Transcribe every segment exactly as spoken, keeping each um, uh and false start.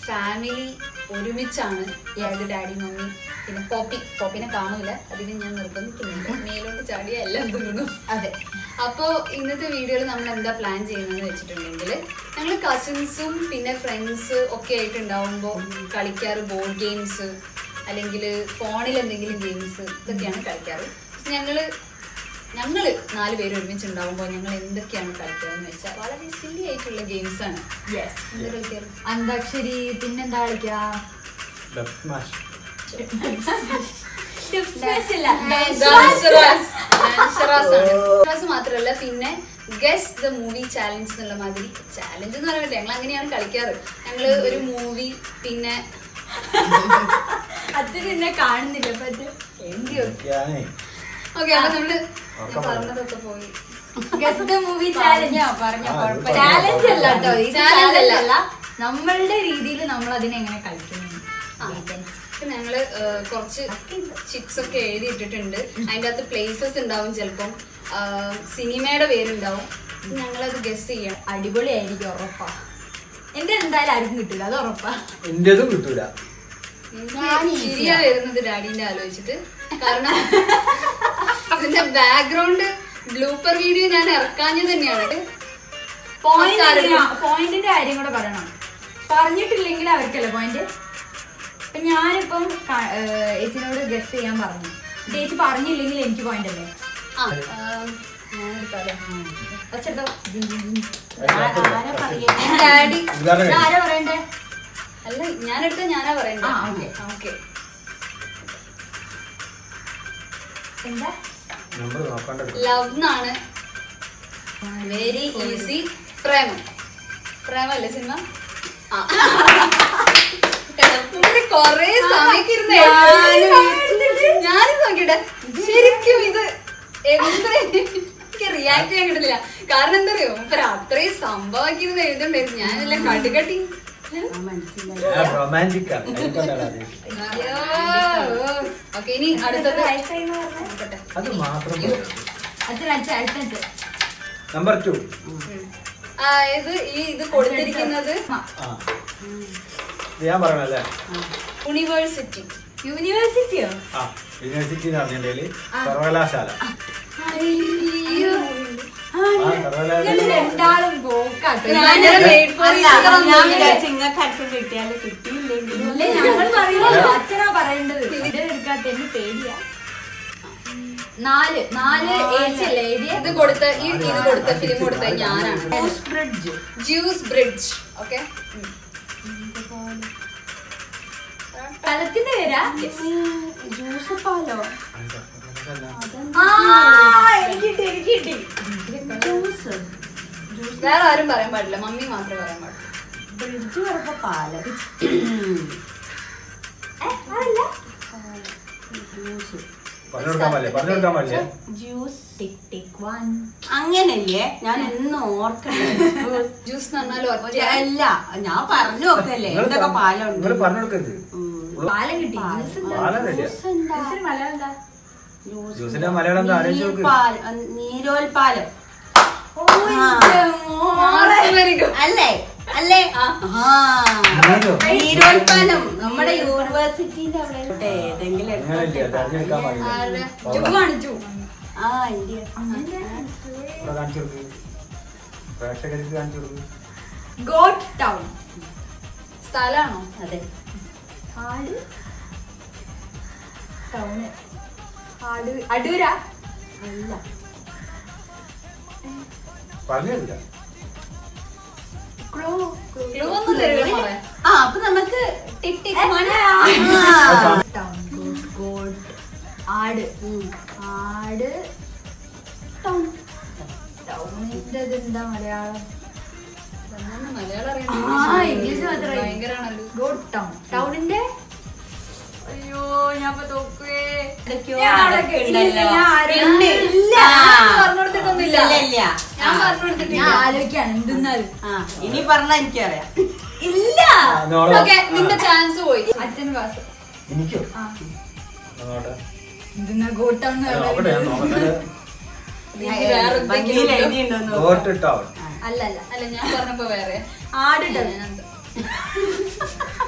Family ഒരുമിച്ചാണ്. അതായത് daddy mummy പിന്നെ പോപ്പി പോപ്പിനെ കാണൂല, അതിന് ഞാൻ നിർബന്ധിക്കുന്നുണ്ട്. മേലോട്ട് ചാടിയ എല്ലാം തിന്നു. അതെ. അപ്പോൾ ഇന്നത്തെ വീഡിയോയിൽ നമ്മൾ എന്താ പ്ലാൻ ചെയ്യുന്നതെന്ന് വെച്ചിട്ടുണ്ടെങ്കിൽ ഞങ്ങൾ കസിൻസും പിന്നെ ഫ്രണ്ട്സ് ഒക്കെ ആയിട്ട് ഉണ്ടാവുമ്പോൾ കളിക്കാറ് ബോർഡ് ഗെയിംസ് അല്ലെങ്കിൽ ഫോണിൽ എന്തെങ്കിലും ഗെയിംസ് ഇതൊക്കെയാണ് കളിക്കാറ്. ഞങ്ങൾ ഞങ്ങൾ നാല് പേര് ഒരുമിച്ച് ഉണ്ടാവുമ്പോൾ ഞങ്ങൾ എന്തൊക്കെയാണ് കളിക്കാറെന്ന് വെച്ചാൽ വളരെ സില്ലി ആയിട്ടുള്ള ഗെയിംസ് ആണ്. യെസ്. എന്താ കളിക്കാറ്? അന്താക്ഷരി, പിന്നെന്താ കളിക്കുക? മാത്രല്ല പിന്നെ ഗസ് ദ മൂവി ചാലഞ്ച് എന്നുള്ള മാതിരി. ചാലഞ്ച് എന്ന് പറയാൻ ഞങ്ങൾ അങ്ങനെയാണ് കളിക്കാറ്. ഞങ്ങള് ഒരു മൂവി പിന്നെ അത് പിന്നെ കാണുന്നില്ല. ഓക്കെ, അപ്പൊ നമ്മള് പറഞ്ഞതൊക്കെ പോയി. ഗസ് ദ മൂവി ചാലഞ്ച് പറഞ്ഞ ചാലഞ്ച് അല്ല കേട്ടോ, ചാലഞ്ച് അല്ല, നമ്മളുടെ രീതിയിൽ നമ്മൾ അതിനെ എങ്ങനെ കളിക്കുന്നു. ഞങ്ങള് കുറച്ച് ചിക്സ് ഒക്കെ എഴുതി ഇട്ടിട്ടുണ്ട്. അതിൻ്റെ അകത്ത് പ്ലേസസ് ഉണ്ടാവും, ചിലപ്പം സിനിമയുടെ പേരുണ്ടാവും. ഞങ്ങളത് ഗസ് ചെയ്യണം. അടിപൊളിയായിരിക്കും, ഉറപ്പാ. എന്റെ എന്തായാലും ആർക്കും കിട്ടില്ല, അത് ഉറപ്പാ. എന്റേതും കിട്ടൂല. ശരിയാ വരുന്നത് ഡാഡിന്റെ ആലോചിച്ചിട്ട്. കാരണം അതിന്റെ ബാക്ക്ഗ്രൗണ്ട് ബ്ലൂപ്പർ വീഡിയോ ഞാൻ ഇറക്കാഞ്ഞത് തന്നെയാണ്. പോയിന്റിന്റെ കാര്യം കൂടെ പറയണം. പറഞ്ഞിട്ടില്ലെങ്കിൽ അവർക്കല്ലേ പോയിന്റ്. അപ്പൊ ഞാനിപ്പം ചേച്ചിനോട് ഗസ് ചെയ്യാൻ പറഞ്ഞു, ചേച്ചി പറഞ്ഞില്ലെങ്കിൽ എനിക്ക് പോയിന്റ് അല്ലേ? ആരാ പറയണ്ടേ? അല്ല, ഞാനെടുത്ത ഞാനാ പറയണ്ടേ? ഓക്കെ. എന്താ ലവ് എന്നാണ്. Very easy. പ്രേമം. പ്രേമല്ലേ സിനിമ? കൊറേ സമയത്തിരുന്ന് ഞാനും നോക്കിട്ടെ. ശരിക്കും ഇത് എനിക്ക് റിയാക്ട് ചെയ്യാൻ കിട്ടില്ല. കാരണം എന്താ അറിയോ, ഇപ്പൊ അത്രയും സംഭവമാക്കിയിരുന്ന് എഴുതണ്ടായിരുന്നു. ഞാനെല്ലാം കട്ടുകട്ടി. ഓക്കെ, ഇനി അടുത്തത് നമ്പർ ടു. അതായത് ഈ ഇത് കൊടുത്തിരിക്കുന്നത് ഞാൻ പറഞ്ഞല്ലേ, യൂണിവേഴ്സിറ്റി. യൂണിവേഴ്സിറ്റിയോ? യൂണിവേഴ്സിറ്റി എന്ന് പറഞ്ഞിട്ടുണ്ടെങ്കിൽ സർവകലാശാല. രണ്ടാളും പോക്കാട്ടോ. അച്ഛനാ പറയേണ്ടത്. എടുക്കാത്ത എന്നെ പേടിയാ. നാല് നാല് ഏച്ചല്ലേ ഇത് കൊടുത്ത ഈ ഇത് കൊടുത്ത ഫിലിം കൊടുത്ത ഞാനാണ്. Juice bridge. Juice bridge. Okay. സ്ഥലത്തിന്റെ പേരാ ജ്യൂസ് പാലോ? വേറെ ആരും പറയാൻ പാടില്ല, മമ്മി മാത്രമേ പറയാൻ പാടില്ല. ബ്രിഡ്ജ് പറയുമ്പോ പാലം. അങ്ങനല്ലേ ഞാൻ എന്ന് ഓർക്കല്ലേ. ജ്യൂസ് പറഞ്ഞാലും അല്ല, ഞാൻ പറഞ്ഞു നോക്കല്ലേ എന്തൊക്കെ പാലുണ്ട്. പാലം കിട്ടി. നീരോൽപാലം അല്ലേ? അല്ലേ? നീരോൽപാലം നമ്മുടെ യൂണിവേഴ്സിറ്റിന്റെ അവിടെ ഏതെങ്കിലും. ഗോട്ട് ടൗൺ സ്ഥലാണോ? അതെ. ആട് ടൗണ്. ആട് അടൂര അല്ല. പറഞ്ഞില്ല. ആ അപ്പൊ നമുക്ക് ആട് ആട് ടൗൺ. ടൗണിന്റെ എന്താ മലയാളം? മലയാളം ഇംഗ്ലീഷ് മാത്രമേ ഭയങ്കരാണല്ലോ. God town. ടൗണിന്റെ അയ്യോ ഞാൻ തോക്കുവേ. ഞാൻ പറഞ്ഞുകൊടുത്തിട്ടൊന്നുമില്ല. ഞാൻ പറഞ്ഞുകൊടുത്തിട്ടില്ല. ഞാൻ ആലോചിക്കാണ് എന്തെന്നാലും. ഇനി പറഞ്ഞ എനിക്കറിയാം. ഇല്ല. ഓക്കെ, നിന്റെ ചാൻസ് പോയി. അച്ഛന് പാസ്. എനിക്കോ? എന്തെന്നാ ഗോഡ് ടൗൺ? അല്ല അല്ല അല്ല, ഞാൻ പറഞ്ഞപ്പോ വേറെ. ആട് ടൗൺ.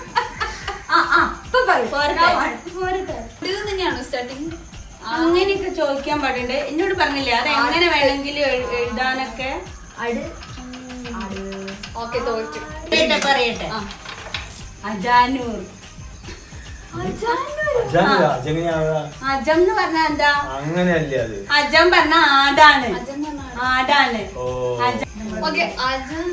ഇത് തന്നെയാണോ സ്റ്റാർട്ടിങ്? അങ്ങനെയൊക്കെ ചോദിക്കാൻ പാടുണ്ട്. എന്നോട് പറഞ്ഞില്ലേ അത് എങ്ങനെ വേണമെങ്കിലും എഴുതാനൊക്കെ. ഓക്കെ തോറ്റു. പറയട്ടെ. അജാനൂർ. അജം എന്ന് പറഞ്ഞ എന്താ? അങ്ങനെയല്ലേ അത്. അജം പറഞ്ഞ ആടാണ്. ആടാണ്. ഓക്കെ അജം.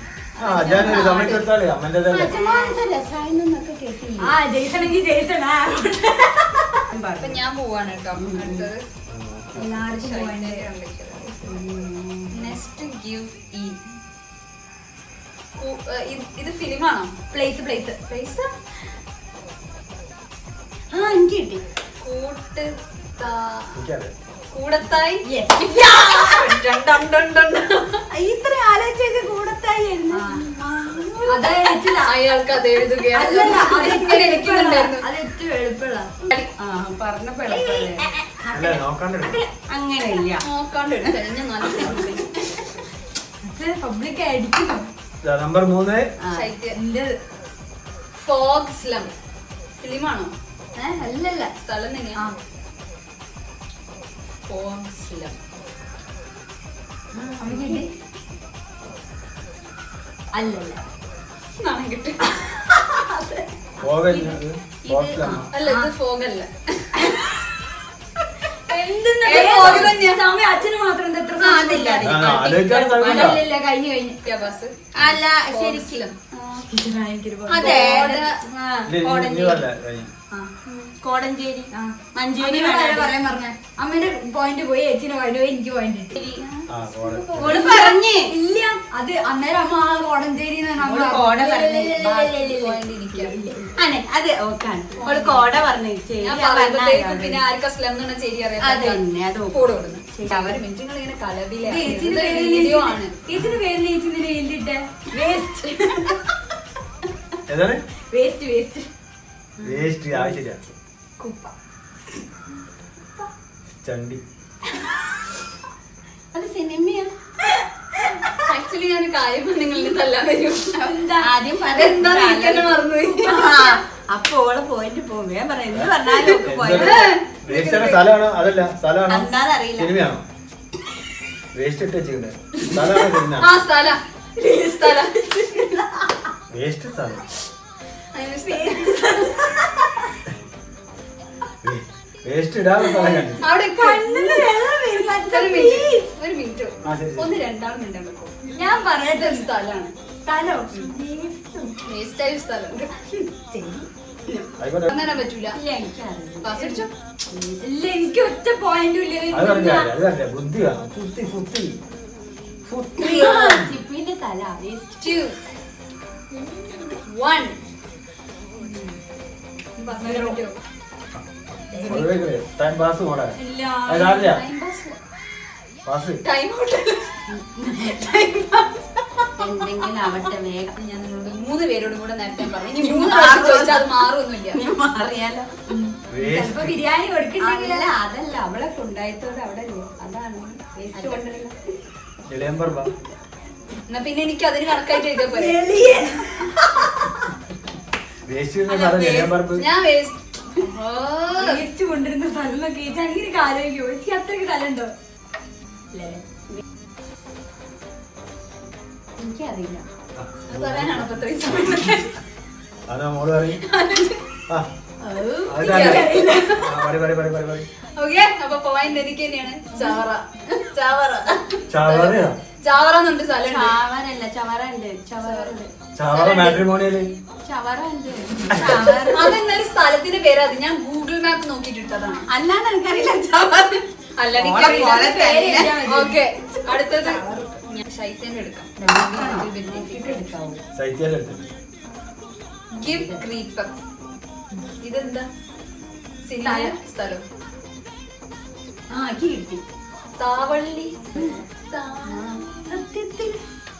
ഞാൻ പോവാണ് കേട്ടോ. അടുത്തത് നെക്സ്റ്റ് ഗിവ് ഇ. ഇത് ഫിലിമാണോ? പ്ലേസ് പ്ലേസ് പ്ലേസ് ആ എനിക്ക് കിട്ടി. കൂട്ട് കൂടത്തായി. ഇത്ര ആലോചിച്ചൊക്കെ കൂടത്തായി. അയാൾക്ക് അത് എഴുതുകയാണ്. പറഞ്ഞപ്പോ എളുപ്പല്ലേ? അങ്ങനെയില്ല. നോക്കാണ്ട് എടുത്തഴിഞ്ഞ നല്ല പബ്ലിക് അടിക്കുന്നു. നമ്പർ മൂന്ന് ഫോഗ് സ്ലം. ഫിലിമാണോ? അല്ലല്ല സ്ഥലം തന്നെയാ. Fog slum. അല്ലല്ല നാണം കിട്ടി. അല്ല ഇത് ഫോഗ് അല്ല. അച്ഛന് മാത്രം കഴിഞ്ഞു കഴിഞ്ഞു. അല്ല ശരിക്കും കോടഞ്ചേരി മഞ്ചേരി പറയാൻ പറഞ്ഞ അമ്മേന്റെ പോയിന്റ് പോയി ചേച്ചിന്റെ പോയിന്റ് പോയി എനിക്ക് പോയിന്റ് പറഞ്ഞേ ഇല്ല. അത് അന്നേരം അമ്മ ആ കോടഞ്ചേരി അത് ഓക്കാണ് ഓള് കോട പറഞ്ഞു. പിന്നെ ആർക്കും സ്ലം എന്ന് പറഞ്ഞാൽ ശരി അറിയാം. അവര് മിനിറ്റുകൾ ഇങ്ങനെ കലവിലാണ്. ചേച്ചിന്റെ പേരിൽ ചേച്ചിന്റെ എഴുതിട്ടെ വേസ്റ്റ് വേസ്റ്റ് വേസ്റ്റ് വേസ്റ്റ് ആവശ്യമില്ല. കുപ്പ ചണ്ടി. അത് സിനിമയാണ്. ആക്ച്വലി ഞാൻ കാര്യം നിങ്ങളിൽ തല്ലാൻ വരും. ആദ്യം എന്താ മറന്നുപോയി. അപ്പൊ ഓള് പോയിന്റ് പോകും. ഞാൻ പറയാം എന്ത് പറഞ്ഞാലും സ്ഥലമാണോ അതല്ല സ്ഥലമാണോ എന്താന്നറിയില്ല. സിനിമയാണോ? വേസ്റ്റ് ഇട്ട് വെച്ചിട്ടുണ്ട്. ആ സ്ഥലം സ്ഥലം വേസ്റ്റ് സ്ഥലം വേസ്റ്റ് ഇടാനുള്ള സ്ഥലം കണ്ടു. അവിടെ ഒരു മിനിറ്റ് ഒന്ന് രണ്ടാം മിനിറ്റ് ഞാൻ പറയട്ടെ. ഒരു സ്ഥലമാണ്. സ്ഥലം വേസ്റ്റ് ആയ സ്ഥലം അങ്ങനെ പറ്റൂല. ഇല്ല എനിക്ക് ഒറ്റ പോയിന്റും ഇല്ല. ബുദ്ധി ഫുത്തി ഫുത്തി ചിപ്പിന്റെ തല. വൺ ടൈം പാസ് പോടാ. എന്തെങ്കിലും ആവട്ടെ വേഗം. ഞാൻ നിങ്ങളോട് മൂന്ന് പേരോടും കൂടെ നേരത്തെ പറഞ്ഞു. ഇനി മൂന്ന് പ്രാവശ്യം ചോദിച്ചാൽ അത് മാറൊന്നുമില്ല. മാറിയാലോ. ചിലപ്പോ ബിരിയാണി കൊടുക്കില്ല. അതല്ല അവളെ കൊണ്ടായത്തോടെ അവിടെ അതാണ് വേസ്റ്റ് കൊണ്ടുവരുന്നത്. എന്നാ പിന്നെ എനിക്ക് അതിന് കണക്കായിട്ട് എഴുതിയാ പോലെ. ഞാൻ വേസ്റ്റ് വേസ്റ്റ് കൊണ്ടിരുന്ന സ്ഥലമൊക്കെ അങ്ങനെ ആലോചിക്കോ? എനിക്ക് അത്രയ്ക്ക് സ്ഥലമുണ്ടോ? എനിക്കറിയില്ല. അത് പറയാനാണോ ഇപ്പൊ ഇത്രയും സമയം? ഓക്കെ അപ്പൊ പോയിന്റ് എനിക്ക് തന്നെയാണ്. ചവറ ചവറ ചവറ എന്നുണ്ട് സ്ഥലം. ചവറല്ല ചവറ ഉണ്ട്. ചവറ ഉണ്ട്. അതെന്നൊരു സ്ഥലത്തിന്റെ പേര്. അത് ഞാൻ ഗൂഗിൾ മാപ്പ് നോക്കിയിട്ടതാണ്. അല്ലാണ്ട് എനിക്കറിയില്ല. ചവറ അല്ല. ഓക്കെ അടുത്തത് ഞാൻ ശൈത്യന്റെ എടുക്കാം. Give creeper. ഇതെന്താ സിനിമ സ്ഥലം? ആ കിട്ടി. താവള്ളി. സത്യത്തിൽ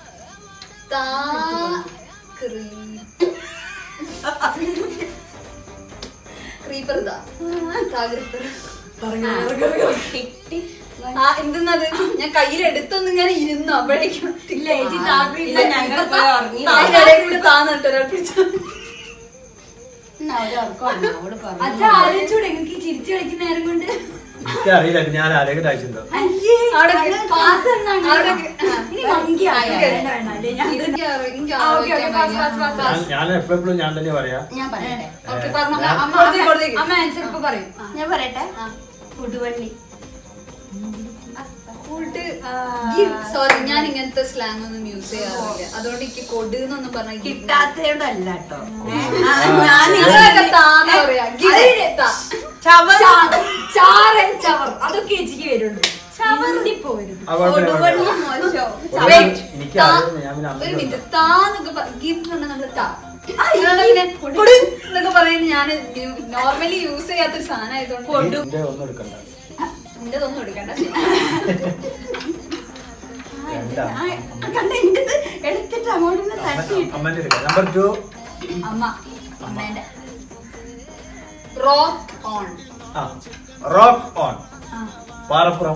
ക്രീപ്പർ എന്തെന്നത് ഞാൻ കയ്യിലെടുത്തൊന്നും ഇങ്ങനെ ഇരുന്നു. അപ്പോഴേക്കും ഞങ്ങൾ താന്നിട്ട് അച്ഛൻ ആലോചിച്ചൂടെ എനിക്ക് ചിരിച്ചു കളിക്കുന്ന നേരം കൊണ്ട് എനിക്കറിയില്ല ഞാൻ ആരെങ്കിലും അയച്ചിട്ടുണ്ടോ ഞാൻ എപ്പോഴും ഞാൻ തന്നെ പറയാ അമ്മ ആൻസർ ഇപ്പൊ പറയും. ഞാൻ പറയട്ടെ കൊടുവള്ളി. സോറി ഞാൻ ഇങ്ങനത്തെ സ്ലാങ് ഒന്നും യൂസ് ചെയ്യാറില്ല, അതുകൊണ്ട് എനിക്ക് കൊട് എന്നൊന്നും പറഞ്ഞ കിട്ടാത്തതല്ല കേട്ടോ. അതൊക്കെ ചേച്ചിക്ക് വരുള്ളൂ. ഒരു മിനിറ്റ് താന്നൊക്കെ ഗിഫ്റ്റ് നമ്മള് താ എന്നൊക്കെ പറയുന്നത് ഞാൻ നോർമലി യൂസ് ചെയ്യാത്തൊരു സാധനം ആയതുകൊണ്ട് എന്റെതൊന്നും എടുക്കണ്ട. അമ്മ അമ്മേന്റെ റോക്ക് ഓൺ. റോക്ക് ഓൺ പാറപ്പുറം.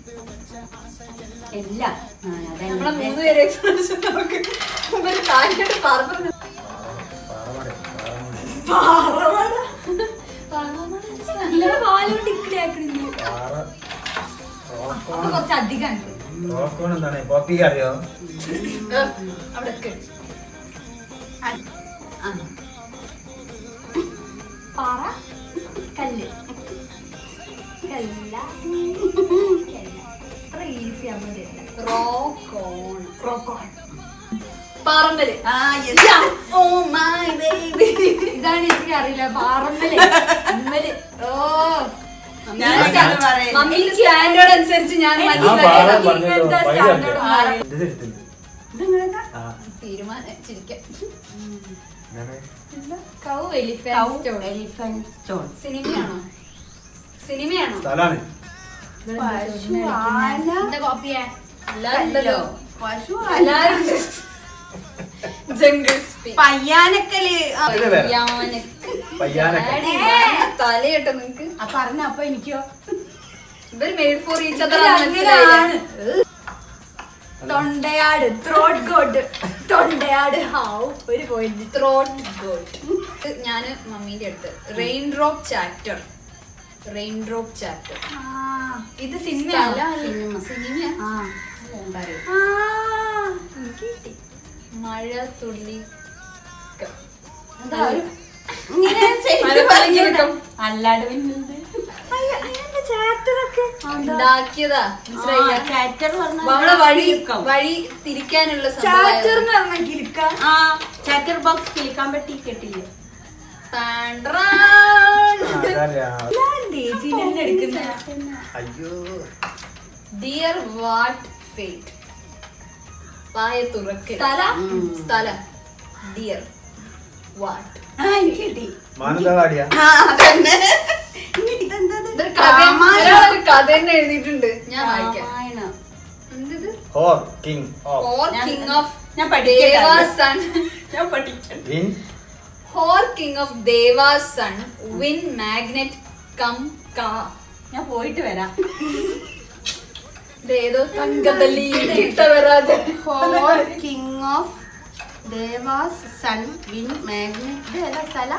എല്ലാം നമ്മളെ മൂന്ന് പേര് എക്സ്പ്രഷൻ നമുക്ക് കാര്യമായിട്ട് പാറപ്പുറം കുറച്ച് അധികം എന്താണ് പോപ്പിക്ക് അറിയോ? അവിടെ പാറ കല്ല് കല്ല അത്ര ഈസി ആവുന്നില്ല. റോക്ക് ഓൺ റോക്ക് ഓൺ പാറമ്പല്. ഇതാണ് എനിക്ക് അറിയില്ല. പാറമ്പല് അമ്മല്. ഓ മമ്മിയുടെ സ്റ്റാൻഡേർഡ് അനുസരിച്ച് ഞാൻ തീരുമാനം ചിരിക്കാം. സിനിമയാണോ സിനിമയാണോ എന്താ കോപ്പിയാ? എല്ലാരുണ്ടല്ലോ, എല്ലാരും പയ്യാനക്കല് തലയിട്ടോ നിങ്ങക്ക് പറഞ്ഞ. അപ്പൊ എനിക്കോ ഇവര് made for each other. Thondayad throat god. Thondayad have ഒരു പോയിന്റ്. Throat god. ഞാന് മമ്മീന്റെ അടുത്ത് rain drop chapter. Rain drop chapter ഇത് സിനിമ സിനിമ മഴ തുള്ളി അല്ലാണ്ട് ഉണ്ടാക്കിയതാ. വഴി വഴി തിരിക്കാനുള്ള ചാറ്റർ ബോക്സ് കിളിക്കാൻ പറ്റി കെട്ടില്ലേ? Dear what fate. വായ തുറക്ക്. സ്ഥല ഡിയർ വാട്ട്. മാനന്തവാടിയാ. ഒരു കഥ തന്നെ എഴുതിയിട്ടുണ്ട്, ഞാൻ വായിക്കാം. Whore king of whore king of ഞാൻ ദേവാസ് സൺ. ഞാൻ പഠിക്കണം. Win whore king of devas son win magnet come കാ. ഞാൻ പോയിട്ട് വരാം. ഏതോ തങ്കതല്ലി കിട്ട വരാതെ. Whore king of devas son win magnet. ഏതാ സ്ഥലം?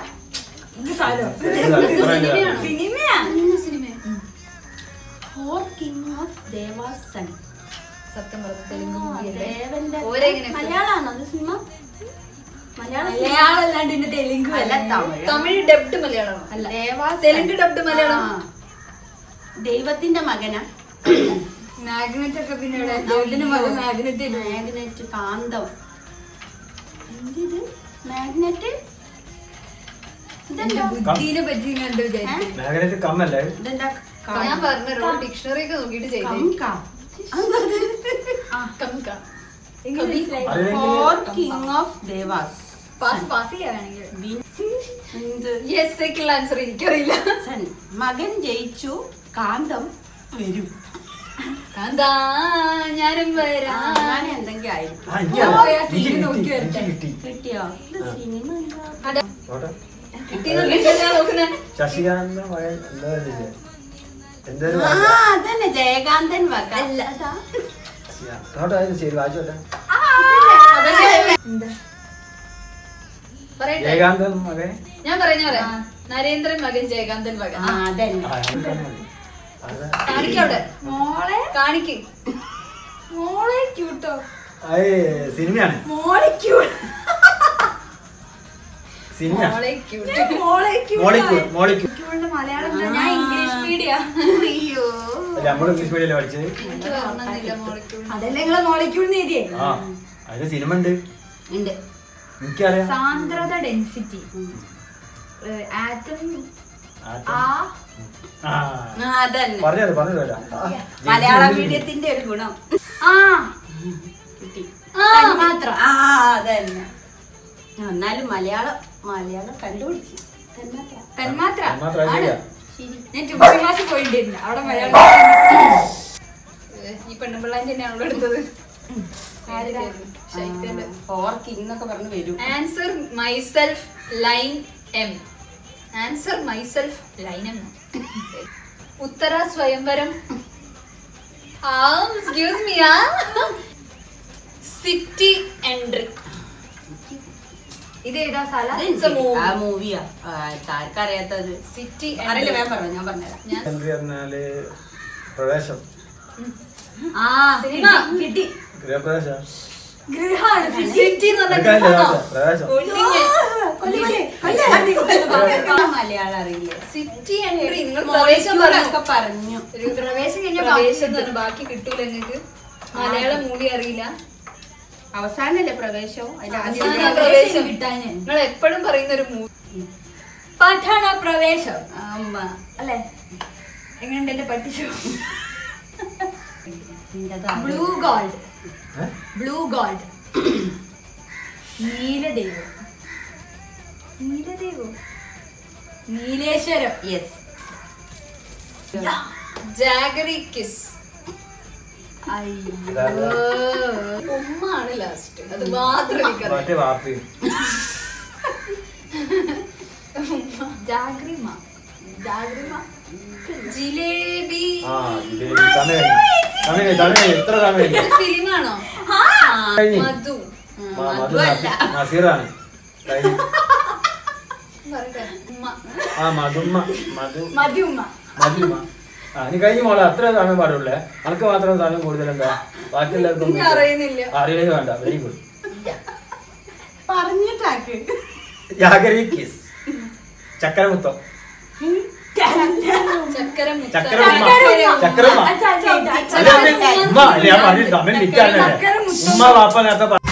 Whore king of devas son. സത്യം പറഞ്ഞു തെലുങ്ക് മൂവിയല്ലേ? മലയാളാണോ അത് സിനിമ? മലയാളം അല്ലാണ്ട് തെലുങ്ക് അല്ല, തമിഴ്. തമിഴ് ഡബ്ഡ് മലയാളമാണോ? അല്ല, തെലുങ്ക് ഡബ്ഡ് മലയാളം. ദൈവത്തിന്റെ മകനാ. മാഗ്നറ്റ് ഒക്കെ പിന്നെ ദൈവത്തിന്റെ മകൻ മാഗ്നറ്റ്. മാഗ്നറ്റ് കാന്തം. എന്തിത് മാഗ്നറ്റ്? ബുദ്ധിനെ പറ്റി കണ്ടു വിചാരിച്ചു. മാഗ്നറ്റ് കമ്മല്ലേ? ഇതെന്താ? ഞാൻ പറഞ്ഞു ഡിക്ഷണറി ഒക്കെ നോക്കിട്ട് ചെയ്തു. Whore king of devas. Answer എനിക്കറിയില്ല. മകൻ ജയിച്ചു കാന്തം വരും. കാന്താ ഞാനും വരാം. ഞാൻ എന്തെങ്കിലും ആയിരിക്കും. കിട്ടിയോ? സിനിമ ശശികാന്ത അതന്നെ ജയകാന്തൻ വക. ശരി വായിച്ചോട്ടെ. ജയകാന്തൻ മകൻ ഞാൻ പറയുന്ന പറയാം നരേന്ദ്രൻ മകൻ ജയകാന്തൻ മകൻ ആ അതന്നെ കാണിക്കവിടെ മോളെ കാണിക്ക് മോളെ ക്യൂട്ടോ സിനിമയാണ് മോളെ ക്യൂട്ട് സിനിമ മോളെ ക്യൂട്ട് മോളെ മോളിക്യൂൾ ക്യൂട്ട് മോളിക്യൂൾ ക്യൂട്ടിന്റെ മലയാളം എന്താ? ഞാൻ ഇംഗ്ലീഷ് മീഡിയം അയ്യോ നമ്മൾ ഇംഗ്ലീഷ് മീഡിയല്ലേ പഠിച്ചത് അതല്ലേ നിങ്ങളെ മോളിക്യൂൾ എഴുതിയേ ആ അതിന് സിനിമ ഉണ്ട് ഉണ്ട് എനിക്കറിയാം സാന്ദ്രത ഡെൻസിറ്റി ആറ്റം ആ ആ ആ, അതന്നെ പറഞ്ഞത് പറഞ്ഞതല്ല മലയാള മീഡിയത്തിന്റെ ഒരു ഗുണം ആ കിട്ടി മാത്രം ആ അതന്നെ എന്നാലും മലയാളം മലയാളം കണ്ടുപിടിച്ചു തന്മാത്ര. തന്മാത്ര തന്മാത്ര, ആണ്. ശരിയാ. ഞാൻ ട്യൂഷൻ ക്ലാസ്സിൽ പോയിട്ടുണ്ട് അവിടെ മലയാളം ഈ പെണ്ണുപിള്ളാന്റെ തന്നെയാണല്ലോ എടുത്തത് ഫോർ കിങ് എന്നൊക്കെ പറഞ്ഞു വരും answer myself line M answer myself line M Uthara Swayamvaram excuse me ആ സിറ്റി എൻട്രി ഇത് ഏതാ സ്ഥലം ആ മൂവിയാ ആർക്കറിയാത്തത് സിറ്റി അറിയില്ല ഞാൻ പറഞ്ഞു ഞാൻ പറഞ്ഞുതരാം ഞാൻ എൻട്രി പറഞ്ഞാല് പ്രവേശം ആ സിനിമ കിട്ടി ഗൃഹപ്രവേശം ഗൃഹാണ് സിറ്റി എന്ന് എടുക്കാനില്ല, പറഞ്ഞാൽ പ്രവേശം മലയാളം അറിയില്ല സിറ്റി എൻട്രി നിങ്ങൾ പ്രവേശം പറഞ്ഞു ഒക്കെ പറഞ്ഞു ഒരു പ്രവേശം കഴിഞ്ഞ പ്രവേശം എന്ന് പറഞ്ഞു ബാക്കി കിട്ടൂല നിങ്ങൾക്ക് മലയാളം മൂടി അറിയില്ല അവസാനല്ലേ പ്രവേശവും അതിന്റെ അവസാന ആദ്യം പ്രവേശം കിട്ടാന് നിങ്ങൾ എപ്പോഴും പറയുന്ന ഒരു മൂടി പഠന പ്രവേശം അമ്മ അല്ലേ എങ്ങനെയുണ്ട് എന്റെ പട്ടിഷോ നിന്റേത് ബ്ലൂ ഗോൾഡ് ഏ? ബ്ലൂ ഗോൾഡ് നീലദേവം നീലദേവോ നീലേശ്വരം യെസ് ജാഗറി കിസ് ഇതാരാ? ഉമ്മാണ് ലാസ്റ്റ് അത് മാത്രം എനിക്കറിയാം മറ്റേ വാപ്പി ജാഗ്രിമ ജാഗ്രിമ ജിലേബി ആ ഇതില് സമയം സമയം സമയം എത്ര സമയം ഇത് ഫിലിമാണോ കഴിഞ്ഞു മധു മ- മധു നസീ- നസീറാണ് കഴിഞ്ഞു. പറയട്ടെ ഉമ്മ ആ മധുമ്മ മധു മധുമ്മ മധുമ്മ ആ ഇനി കഴിഞ്ഞ മോളെ അത്ര സമയം പാടുള്ളേ അനക്ക് മാത്രം സമയം കൂടുതൽ എന്താ ബാക്കി എല്ലാവർക്കും എനിക്ക് അറിയുന്നില്ല അറിയില്ലെങ്കിൽ വേണ്ട വെരി ഗുഡ് പറഞ്ഞിട്ടാക്ക് ജാഗരി കിസ് ചക്കരമുത്തം ചക്കര മുത്ത ചക്കരമ്മ ചക്കരമ്മ അച്ഛാ, അച്ഛാ, അച്ഛാ, അല്ല, ഉമ്മ അല്ല ഞാൻ പറഞ്ഞു സമയം നിൽക്കാനല്ലേ ഉമ്മ വാപ്പ നേരത്തെ